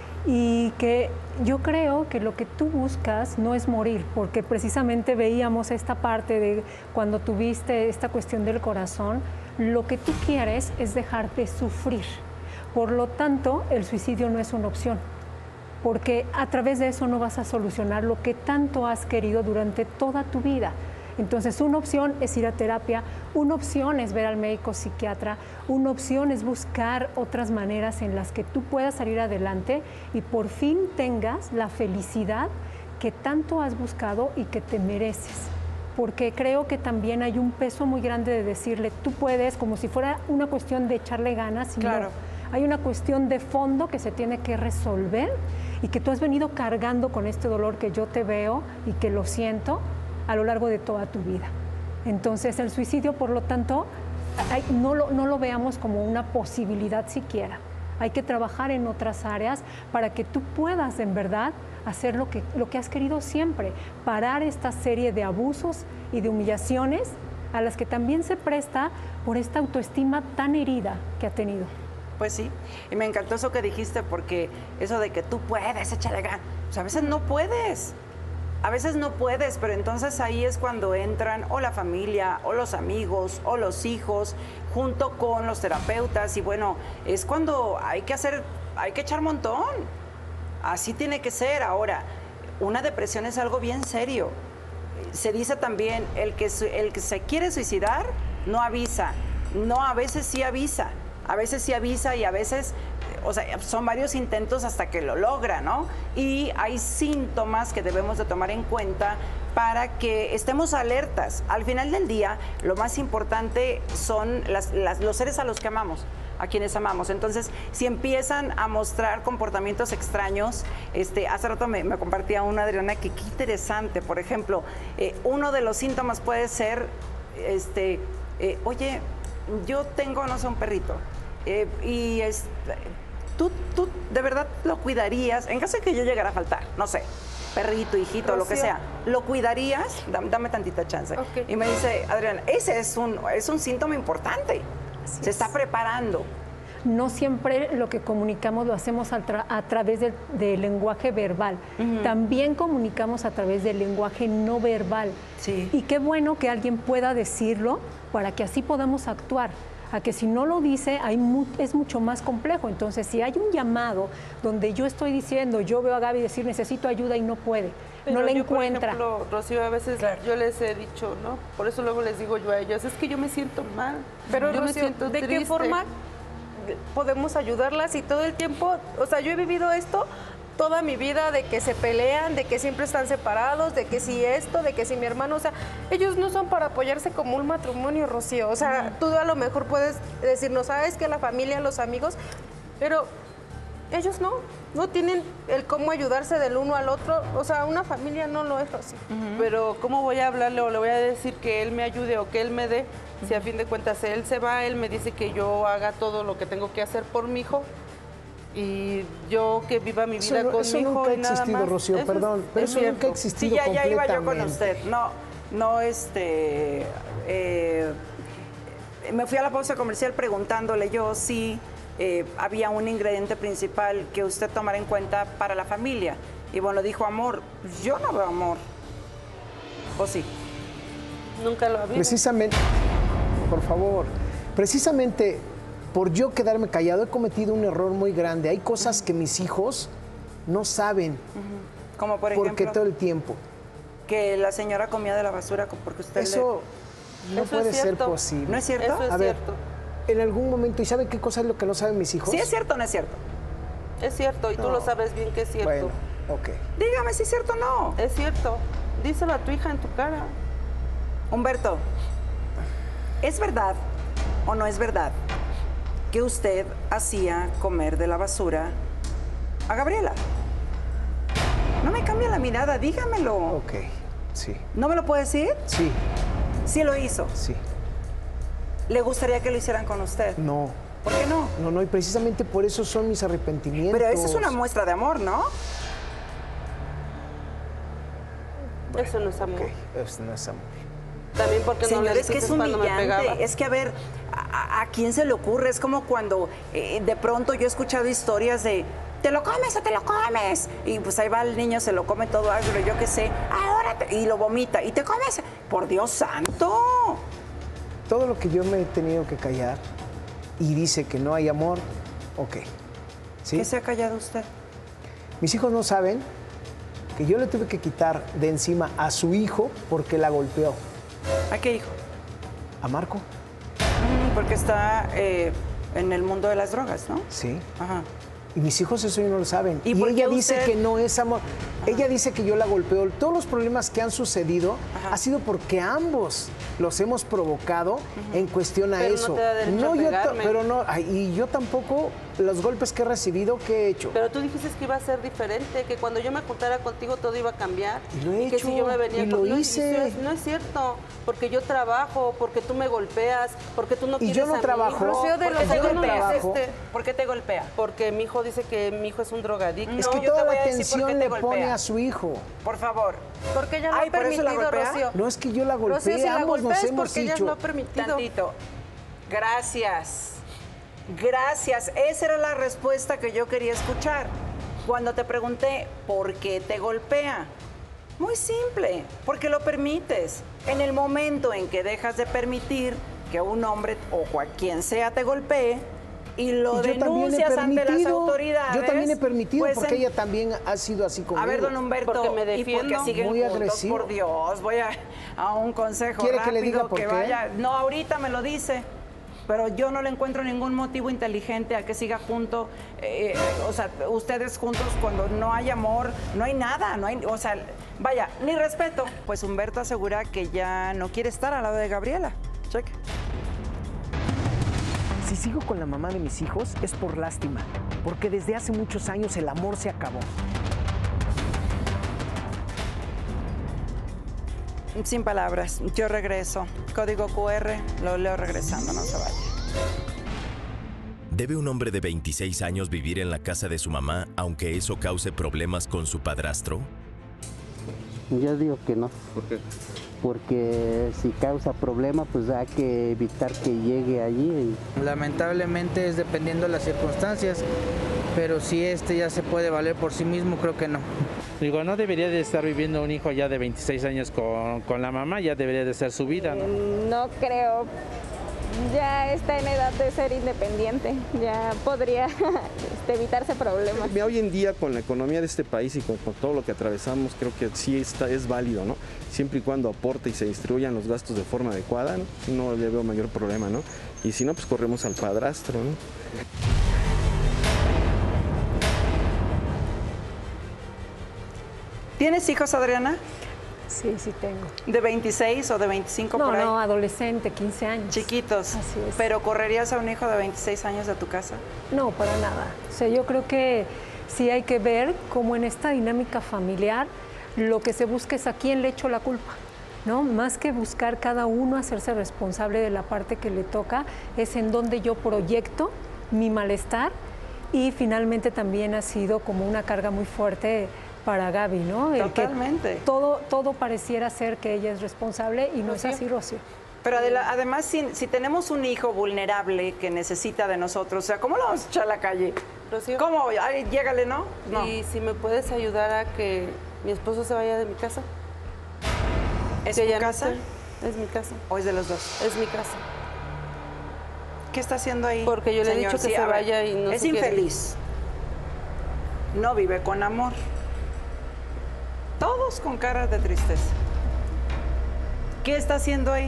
y que yo creo que lo que tú buscas no es morir, porque precisamente veíamos esta parte de cuando tuviste esta cuestión del corazón, lo que tú quieres es dejar de sufrir. Por lo tanto, el suicidio no es una opción, porque a través de eso no vas a solucionar lo que tanto has querido durante toda tu vida. Entonces, una opción es ir a terapia, una opción es ver al médico psiquiatra, una opción es buscar otras maneras en las que tú puedas salir adelante y por fin tengas la felicidad que tanto has buscado y que te mereces. Porque creo que también hay un peso muy grande de decirle, tú puedes, como si fuera una cuestión de echarle ganas. Claro. No. Hay una cuestión de fondo que se tiene que resolver y que tú has venido cargando con este dolor que yo te veo y que lo siento a lo largo de toda tu vida. Entonces, el suicidio, por lo tanto, hay, no, lo, no lo veamos como una posibilidad siquiera. Hay que trabajar en otras áreas para que tú puedas, en verdad, hacer lo que, lo que has querido siempre, parar esta serie de abusos y de humillaciones a las que también se presta por esta autoestima tan herida que ha tenido. Pues sí, y me encantó eso que dijiste, porque eso de que tú puedes, échale ganas, pues a veces no puedes. A veces no puedes, pero entonces ahí es cuando entran o la familia, o los amigos, o los hijos, junto con los terapeutas. Y bueno, es cuando hay que hacer, hay que echar montón. Así tiene que ser. Ahora, una depresión es algo bien serio. Se dice también, el que, el que se quiere suicidar no avisa. No, a veces sí avisa. A veces sí avisa y a veces, o sea, son varios intentos hasta que lo logra, ¿no? Y hay síntomas que debemos de tomar en cuenta para que estemos alertas. Al final del día, lo más importante son las, las, los seres a los que amamos, a quienes amamos. Entonces, si empiezan a mostrar comportamientos extraños, este, hace rato me, me compartía una Adriana que qué interesante, por ejemplo, eh, uno de los síntomas puede ser, este, eh, oye, yo tengo, no sé, un perrito, eh, y es, ¿tú, tú de verdad lo cuidarías? En caso de que yo llegara a faltar, no sé, perrito, hijito, Rocío, lo que sea, ¿lo cuidarías? Dame, dame tantita chance. Okay. Y me dice, Adriana, ese es un, es un síntoma importante. Así Se es. está preparando. No siempre lo que comunicamos lo hacemos a, tra a través del, del lenguaje verbal. Uh-huh. También comunicamos a través del lenguaje no verbal. Sí. Y qué bueno que alguien pueda decirlo para que así podamos actuar. A que si no lo dice, hay mu es mucho más complejo. Entonces, si hay un llamado donde yo estoy diciendo, yo veo a Gaby decir, necesito ayuda y no puede, Pero no la yo, encuentra. Por ejemplo, Rocío, a veces claro. yo les he dicho, ¿no? Por eso luego les digo yo a ellos, es que yo me siento mal. Pero yo Rocío, me siento ¿de triste. qué forma podemos ayudarlas? Y todo el tiempo, o sea, yo he vivido esto toda mi vida, de que se pelean, de que siempre están separados, de que si esto, de que si mi hermano, o sea, ellos no son para apoyarse como un matrimonio, Rocío. O sea, uh-huh. tú a lo mejor puedes decir, no sabes que la familia, los amigos, pero ellos no, no tienen el cómo ayudarse del uno al otro. O sea, una familia no lo es así. Uh-huh. Pero ¿cómo voy a hablarle o le voy a decir que él me ayude o que él me dé? Uh-huh. Si a fin de cuentas él se va, él me dice que yo haga todo lo que tengo que hacer por mi hijo y yo que viva mi vida eso, con eso mi hijo nunca ha y nada existido, más. Rocío, Eso perdón, es, pero es eso nunca ha cierto. existido Sí, ya, ya iba yo con completamente. usted. No, no, este... eh, me fui a la pausa comercial preguntándole yo si eh, había un ingrediente principal que usted tomara en cuenta para la familia. Y bueno, dijo amor. Yo no veo amor. ¿O sí? Nunca lo había. Precisamente, por favor, precisamente por yo quedarme callado he cometido un error muy grande. Hay cosas que mis hijos no saben. Uh-huh. Como por ejemplo. Porque todo el tiempo. Que la señora comía de la basura porque usted Eso le... no Eso puede es ser cierto. posible. ¿No es cierto? Eso es A ver, cierto. en algún momento, ¿y saben qué cosa es lo que no saben mis hijos? ¿Sí es cierto o no es cierto? Es cierto, y No. tú lo sabes bien que es cierto. Bueno, ok. Dígame si es cierto o no. Es cierto. Díselo a tu hija en tu cara. Humberto, ¿es verdad o no es verdad que usted hacía comer de la basura a Gabriela? No me cambie la mirada, dígamelo. Ok, sí. ¿No me lo puede decir? Sí. Sí lo hizo. Sí. ¿Le gustaría que lo hicieran con usted? No. ¿Por qué no? No, no, y precisamente por eso son mis arrepentimientos. Pero esa es una muestra de amor, ¿no? Bueno, eso no es amor. Ok, eso no es amor. También porque Señor, no le es que es dijiste cuando me pegaba. humillante. Es que, a ver, a, a quién se le ocurre? Es como cuando eh, de pronto yo he escuchado historias de ¿te lo comes o te lo comes? Y pues ahí va el niño, se lo come todo agrio, yo qué sé, ahora te... y lo vomita. ¿Y te comes? ¡Por Dios santo! Todo lo que yo me he tenido que callar y dice que no hay amor, ok. ¿Sí? ¿Qué se ha callado usted? Mis hijos no saben que yo le tuve que quitar de encima a su hijo porque la golpeó. ¿A qué hijo? ¿A Marco? Mm, porque está eh, en el mundo de las drogas, ¿no? Sí. Ajá. Y mis hijos eso no lo saben. ¿Y Y, por qué ella dice usted- que no es amor. Ella dice que yo la golpeo. Todos los problemas que han sucedido ha sido porque ambos los hemos provocado en cuestión a Pero no eso. te da derecho a yo ta- pegarme. pero no, ay, y yo tampoco los golpes que he recibido, ¿qué he hecho? Pero tú dijiste que iba a ser diferente, que cuando yo me juntara contigo todo iba a cambiar. Y lo he que hecho, si yo me venía y lo con- no, hice. No, no es cierto, porque yo trabajo, porque tú me golpeas, porque tú no Y quieres yo no a mi trabajo. hijo. Rocío, de ¿Por los qué te yo no lo golpeas? hiciste? ¿Por qué te golpea? Porque mi hijo dice que mi hijo es un drogadicto. Es No, que yo toda te voy la a decir por qué atención te le golpea. pone a su hijo. Por favor. Porque ella no Ay, ha ¿por eso la permitido, golpea? Rocío. No es que yo la golpee, Rocío, si la ambos golpea nos es hemos porque ella dicho. no ha permitido. Tantito. Gracias. Gracias. Esa era la respuesta que yo quería escuchar. Cuando te pregunté, ¿por qué te golpea? Muy simple, porque lo permites. En el momento en que dejas de permitir que un hombre o cual- quien sea te golpee y lo Y yo también he denuncias ante las permitido, autoridades. yo también he permitido pues, porque en- ella también ha sido así conmigo. A ver, don Humberto, Porque me ¿y por qué defiendo. siguen Muy juntos? agresivo. Por Dios, voy a, a un consejo ¿Quiere que rápido le diga por que qué? vaya. No, ahorita me lo dice, pero yo no le encuentro ningún motivo inteligente a que siga junto, eh, o sea, ustedes juntos cuando no hay amor, no hay nada, no hay, o sea, vaya, ni respeto. Pues Humberto asegura que ya no quiere estar al lado de Gabriela. Cheque. Si sigo con la mamá de mis hijos es por lástima, porque desde hace muchos años el amor se acabó. Sin palabras, yo regreso. Código Q R, lo leo regresando, no se vaya. ¿Debe un hombre de veintiséis años vivir en la casa de su mamá aunque eso cause problemas con su padrastro? Yo digo que no. ¿Por qué? Porque si causa problema, pues hay que evitar que llegue allí. Lamentablemente es dependiendo de las circunstancias, pero si este ya se puede valer por sí mismo, creo que no. Digo, no debería de estar viviendo un hijo ya de veintiséis años con, con la mamá, ya debería de ser su vida, ¿no? No creo. Ya está en edad de ser independiente. Ya podría este, evitarse problemas. Mira, hoy en día con la economía de este país y con, con todo lo que atravesamos, creo que sí está, es válido, ¿no? Siempre y cuando aporte y se distribuyan los gastos de forma adecuada, ¿no? No le veo mayor problema, ¿no? Y si no, pues corremos al padrastro, ¿no? ¿Tienes hijos, Adriana? Sí, sí tengo. ¿De veintiséis o de veinticinco No, por ahí? no, adolescente, quince años. Chiquitos. Así es. ¿Pero correrías a un hijo de veintiséis años de tu casa? No, para nada. O sea, yo creo que sí hay que ver cómo en esta dinámica familiar lo que se busca es a quién le echo la culpa, ¿no? Más que buscar cada uno hacerse responsable de la parte que le toca, es en donde yo proyecto mi malestar y finalmente también ha sido como una carga muy fuerte para Gaby, ¿no? El que Totalmente. todo, todo pareciera ser que ella es responsable y no es así, Rocío. Pero adela- además, si, si tenemos un hijo vulnerable que necesita de nosotros, o sea, ¿cómo lo vamos a echar a la calle? Rocío. ¿Cómo? Ay, llégale, ¿no? No. Y si me puedes ayudar a que mi esposo se vaya de mi casa. ¿Es Que tu ya no casa? esté. Es mi casa. ¿O es de los dos? Es mi casa. ¿Qué está haciendo ahí? Porque yo le he señor? dicho que Sí, se a ver, vaya y no es se quiere. infeliz. No vive con amor. Todos con caras de tristeza. ¿Qué está haciendo ahí?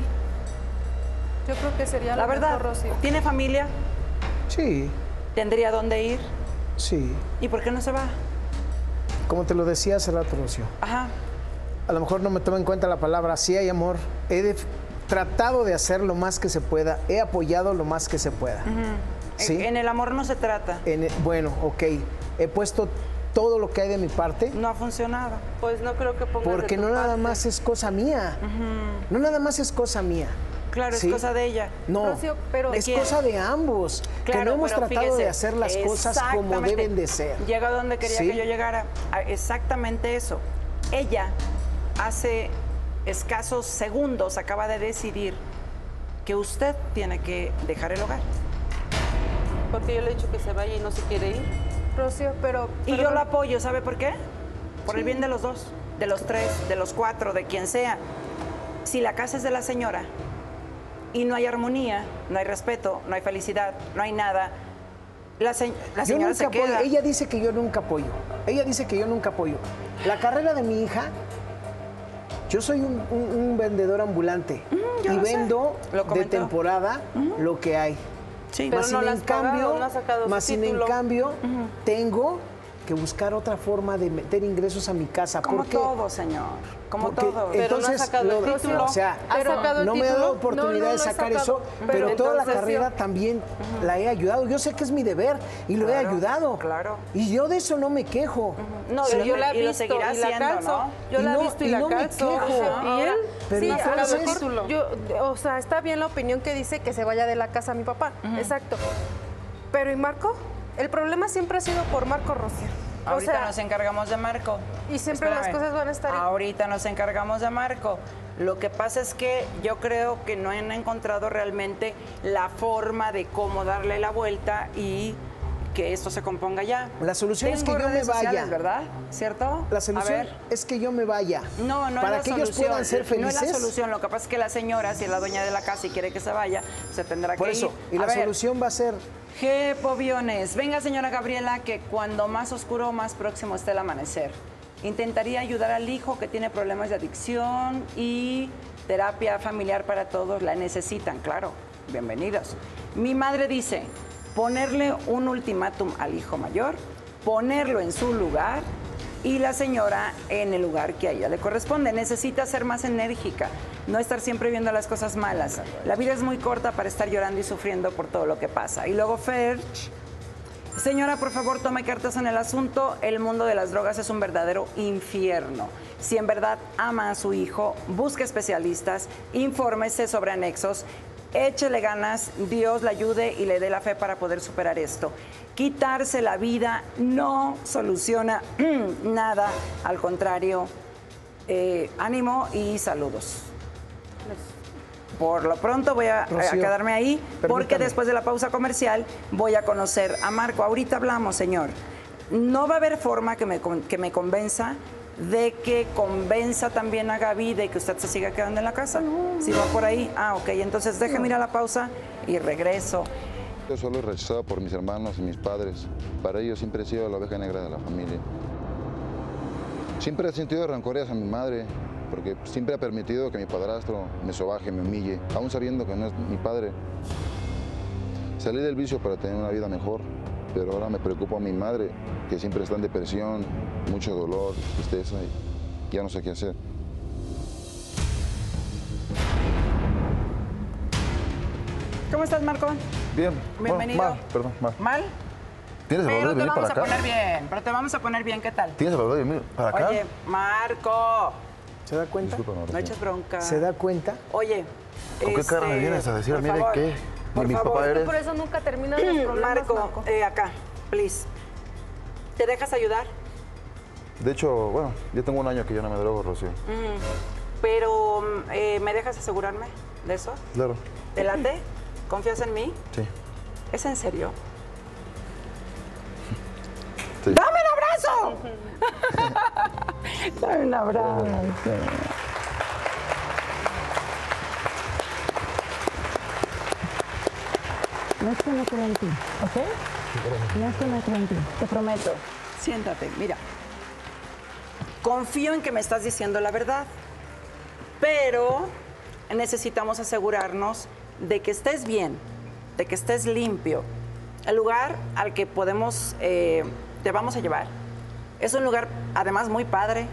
Yo creo que sería La lo verdad, mejor, Rocío. ¿tiene familia? Sí, ¿Tendría dónde ir? sí. ¿Y por qué no se va? Como te lo decía hace rato, Rocío. Ajá. A lo mejor no me toma en cuenta la palabra, sí hay amor. He de- tratado de hacer lo más que se pueda, he apoyado lo más que se pueda. ¿Sí? En el amor no se trata. En el- bueno, ok. He puesto todo lo que hay de mi parte. No ha funcionado. Pues no creo que pongas de Porque tu no nada parte. más es cosa mía. No nada más es cosa mía. Claro, ¿Sí? es cosa de ella. No, Rocío, pero- es ¿De quién? cosa de ambos. que Claro, no hemos pero tratado fíjese, de hacer las cosas como exactamente. deben de ser. Llega donde quería ¿Sí? que yo llegara. A- Exactamente eso. Ella hace escasos segundos acaba de decidir que usted tiene que dejar el hogar. Porque yo le he dicho que se vaya y no se quiere ir. Rocío, pero... Y yo perdón. lo apoyo, ¿sabe por qué? Por el bien de los dos, de los tres, de los cuatro, de quien sea. Si la casa es de la señora y no hay armonía, no hay respeto, no hay felicidad, no hay nada, la, se- la Yo señora nunca se apoyo. queda. Ella dice que yo nunca apoyo. Ella dice que yo nunca apoyo. La carrera de mi hija, yo soy un, un- un vendedor ambulante yo y lo sé. vendo Lo de comentó. temporada lo que hay. Sí. Pero Más no sin la en has pagado, cambio, no has sacado su más sin en título. cambio, tengo que buscar otra forma de meter ingresos a mi casa. Como porque, todo, señor. Como porque todo. Pero no ha entonces, sacado el lo- título. o sea, ¿Has sacado el no me ha dado título? oportunidad No, no de lo he sacar sacado. eso, pero, Pero toda la entonces, carrera sí. también la he ayudado. Yo sé que es mi deber y lo he Claro, ayudado. claro. Y yo de eso no me quejo. No, Sí, pero yo la y he lo visto seguirá y la haciendo, calzo. ¿no? Yo Y la he no- visto y, y la no me calzo. quejo. Y él, Pero sí, a lo entonces- mejor Yo, o sea, está bien la opinión que dice que se vaya de la casa mi papá. Exacto. Pero ¿y Marco? El problema siempre ha sido por Marco, Rocío. O Ahorita sea, nos encargamos de Marco. y siempre las Espérame. cosas van a estar... Ahorita nos encargamos de Marco. Lo que pasa es que yo creo que no han encontrado realmente la forma de cómo darle la vuelta y que esto se componga ya. La solución es que Tengo yo me redes sociales, vaya. ¿verdad? ¿Cierto? La A solución ver. es que yo me vaya. No, no Para es que la ellos solución. puedan ser No es felices. la solución. Lo que pasa es que la señora, si es la dueña de la casa y quiere que se vaya, se tendrá Por que eso. ir. Y A la ver, solución va a ser ¡qué pobiones! Venga, señora Gabriela, que cuando más oscuro, más próximo esté el amanecer. Intentaría ayudar al hijo que tiene problemas de adicción y terapia familiar para todos. La necesitan, claro. Bienvenidos. Mi madre dice, ponerle un ultimátum al hijo mayor, ponerlo en su lugar y la señora en el lugar que a ella le corresponde. Necesita ser más enérgica, no estar siempre viendo las cosas malas. La vida es muy corta para estar llorando y sufriendo por todo lo que pasa. Y luego Ferch, señora, por favor, tome cartas en el asunto. El mundo de las drogas es un verdadero infierno. Si en verdad ama a su hijo, busque especialistas, infórmese sobre anexos, échele ganas, Dios le ayude y le dé la fe para poder superar esto. Quitarse la vida no soluciona nada, al contrario, eh, ánimo y saludos. Por lo pronto voy a, a Rocío, quedarme ahí porque permítame. después de la pausa comercial voy a conocer a Marco. Ahorita hablamos, señor. No va a haber forma que me, con- que me convenza de que convenza también a Gaby de que usted se siga quedando en la casa. Si va por ahí, ah, ok, entonces déjeme ir a la pausa y regreso. Yo solo rechazado por mis hermanos y mis padres. Para ellos siempre he sido la oveja negra de la familia. Siempre he sentido rencor hacia mi madre, porque siempre ha permitido que mi padrastro me sobaje, me humille, aún sabiendo que no es mi padre. Salí del vicio para tener una vida mejor, pero ahora me preocupa a mi madre, que siempre está en depresión, mucho dolor, tristeza, y ya no sé qué hacer. ¿Cómo estás, Marco? Bien. Bienvenido. Bueno, mal, perdón, mal. ¿Mal? ¿Tienes el valor de venir para acá? Pero te vamos a poner bien, pero te vamos a poner bien, ¿qué tal? ¿Tienes el valor de venir para acá? Oye, Marco. ¿Se da cuenta? Disculpa, No eches bronca. ¿Se da cuenta? Oye. ¿Con qué cara me este, vienes a decir a mí de favor, qué? Ni por mi favor. papá eres. Por eso nunca terminan los problemas, Marco, Marco. Eh, acá, please. ¿Te dejas ayudar? De hecho, bueno, yo tengo un año que yo no me drogo, Rocío. Mm, pero, eh, ¿me dejas asegurarme de eso? Claro. ¿Te late? ¿Confías en mí? Sí. ¿Es en serio? Sí. ¡Dame un abrazo! Dame un abrazo. No es que no creo en ti, ¿ok? No es que no creo en ti, te prometo. Siéntate, mira. Confío en que me estás diciendo la verdad, pero necesitamos asegurarnos de que estés bien, de que estés limpio. El lugar al que podemos, eh, te vamos a llevar, es un lugar además muy padre,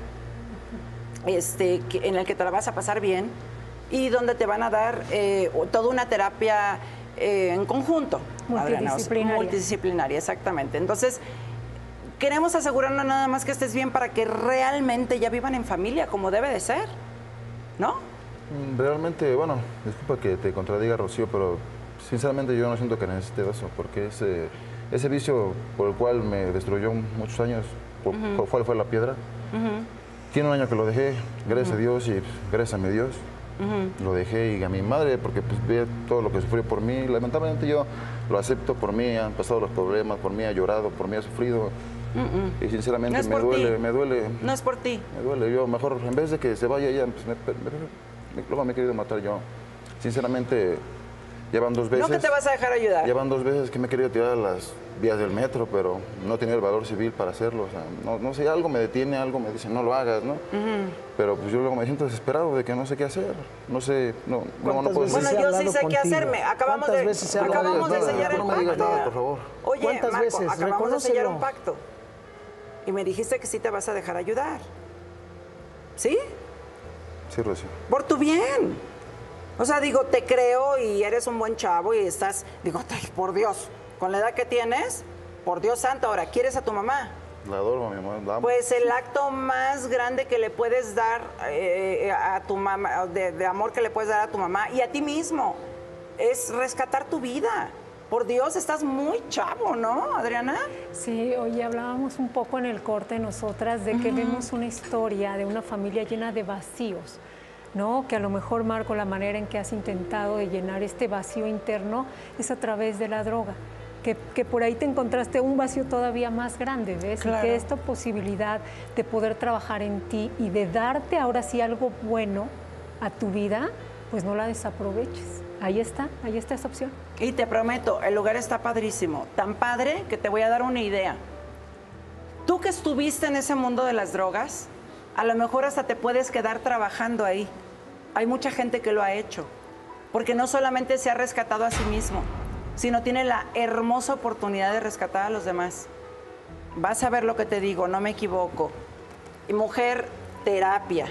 este, que- en el que te la vas a pasar bien y donde te van a dar eh, toda una terapia eh, en conjunto. Adriana, o sea, Multidisciplinaria. multidisciplinaria, exactamente. Entonces, queremos asegurarnos nada más que estés bien para que realmente ya vivan en familia como debe de ser, ¿no? Mm, Realmente, bueno, disculpa que te contradiga, Rocío, pero sinceramente yo no siento que necesite eso, porque ese, ese vicio por el cual me destruyó muchos años, por, Ujú. ¿cuál fue la piedra? Ujú, Tiene un año que lo dejé, gracias Ujú. a Dios y gracias a mi Dios. ujú. Lo dejé y a mi madre, porque pues ve todo lo que sufrió por mí. Lamentablemente yo lo acepto por mí, han pasado los problemas, por mí ha llorado, por mí ha sufrido. Mm, mm. Y sinceramente No es me por duele, ti. me duele. No es por ti. Me duele. Yo mejor, en vez de que se vaya ella, pues me, me- me- luego me he querido matar yo. Sinceramente, llevan dos veces. No que te vas a dejar ayudar. Llevan dos veces que me he querido tirar a las vías del metro, pero no tenía el valor civil para hacerlo. O sea, no, no sé, algo me detiene, algo me dice, no lo hagas, ¿no? Ujú. Pero pues yo luego me siento desesperado de que no sé qué hacer. No sé, no, luego no ¿Cuántas puedo veces Bueno, he yo sí hablado sé qué contigo? hacerme. Acabamos ¿Cuántas de, veces he No me hablado acabamos de digas sellar nada, el no me digas pacto. nada, por favor. Oye, ¿Cuántas Marco, veces? acabamos de sellar un Reconócelo. pacto. Y me dijiste que sí te vas a dejar ayudar. ¿Sí? Sí, Rocío. Por tu bien. O sea, digo, te creo y eres un buen chavo y estás, digo, ay, por Dios, con la edad que tienes, por Dios santo, ahora, ¿quieres a tu mamá? La adoro, mi mamá, la amo. Pues el acto más grande que le puedes dar eh, a tu mamá, de, de amor que le puedes dar a tu mamá y a ti mismo, es rescatar tu vida. Por Dios, estás muy chavo, ¿no, Adriana? Sí, hoy hablábamos un poco en el corte nosotras de que Ujú. vemos una historia de una familia llena de vacíos, ¿no? Que a lo mejor, Marco, la manera en que has intentado de llenar este vacío interno es a través de la droga. Que, que por ahí te encontraste un vacío todavía más grande, ¿ves? Claro. Y que esta posibilidad de poder trabajar en ti y de darte ahora sí algo bueno a tu vida, pues no la desaproveches. Ahí está, ahí está esa opción. Y te prometo, el lugar está padrísimo. Tan padre que te voy a dar una idea. Tú que estuviste en ese mundo de las drogas, a lo mejor hasta te puedes quedar trabajando ahí. Hay mucha gente que lo ha hecho. Porque no solamente se ha rescatado a sí mismo, sino tiene la hermosa oportunidad de rescatar a los demás. Vas a ver lo que te digo, no me equivoco. Y mujer, terapia.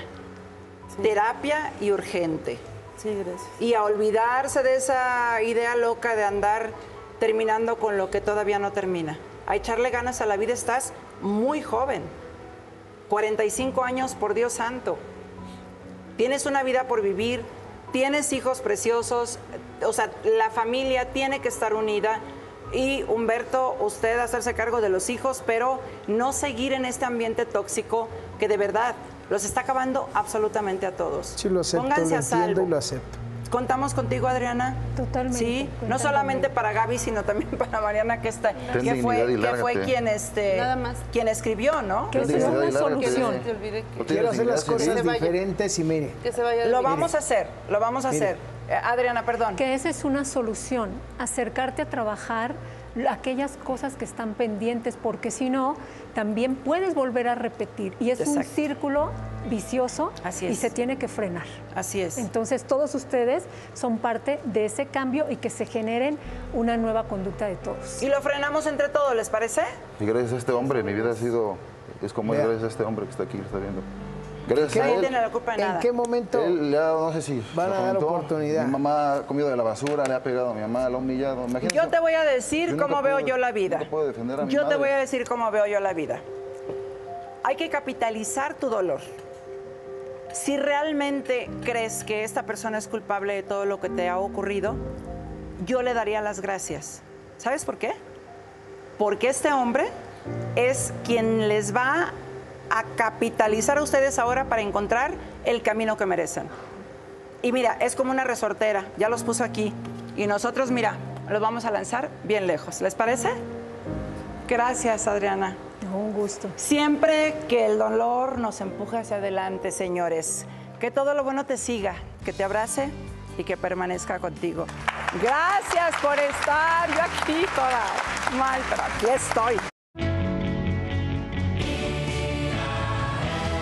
Terapia y urgente. Sí, gracias. Y a olvidarse de esa idea loca de andar terminando con lo que todavía no termina. A echarle ganas a la vida, estás muy joven. cuarenta y cinco años, por Dios santo. Tienes una vida por vivir, tienes hijos preciosos, o sea, la familia tiene que estar unida. Y Humberto, usted hacerse cargo de los hijos, pero no seguir en este ambiente tóxico que de verdad los está acabando absolutamente a todos. Sí, lo acepto, Pónganse lo a entiendo salvo. y lo acepto. ¿Contamos contigo, Adriana? Totalmente. Sí, no cuéntame. solamente para Gaby, sino también para Mariana, que, está, Ten que, fue, dignidad y que fue lárgate. quien, este, Nada más. quien escribió, ¿no? Que Ten sea dignidad una y lárgate. solución. Se te olvide que, No tienes Quiero hacer las dignidad cosas civil. vaya. diferentes y mire, que se vaya. Lo vamos a hacer, lo vamos a Mire. hacer. Eh, Adriana, perdón. Que esa es una solución, acercarte a trabajar aquellas cosas que están pendientes, porque si no, también puedes volver a repetir. Y es un Exacto. círculo vicioso Así y es. se tiene que frenar. Así es. Entonces, todos ustedes son parte de ese cambio y que se generen una nueva conducta de todos. Y lo frenamos entre todos, ¿les parece? Y gracias a este hombre, mi vida ha sido, es como es Vea. gracias a este hombre que está aquí, que está viendo. Gracias a Nadie él. tiene la culpa de ¿En nada. qué momento Él le ha dado, no sé si van lo a dar comentó, oportunidad? Mi mamá ha comido de la basura, le ha pegado a mi mamá, la ha humillado. Imagínate, Yo te voy a decir yo nunca cómo veo puedo- yo la vida. nunca puedo defender a mi Yo te madre. voy a decir cómo veo yo la vida. Hay que capitalizar tu dolor. Si realmente crees que esta persona es culpable de todo lo que te ha ocurrido, yo le daría las gracias. ¿Sabes por qué? Porque este hombre es quien les va a capitalizar a ustedes ahora para encontrar el camino que merecen. Y mira, es como una resortera, ya los puso aquí. Y nosotros, mira, los vamos a lanzar bien lejos. ¿Les parece? Gracias, Adriana. Un gusto. Siempre que el dolor nos empuje hacia adelante, señores. Que todo lo bueno te siga, que te abrace y que permanezca contigo. Gracias por estar. Yo aquí toda mal, pero aquí estoy.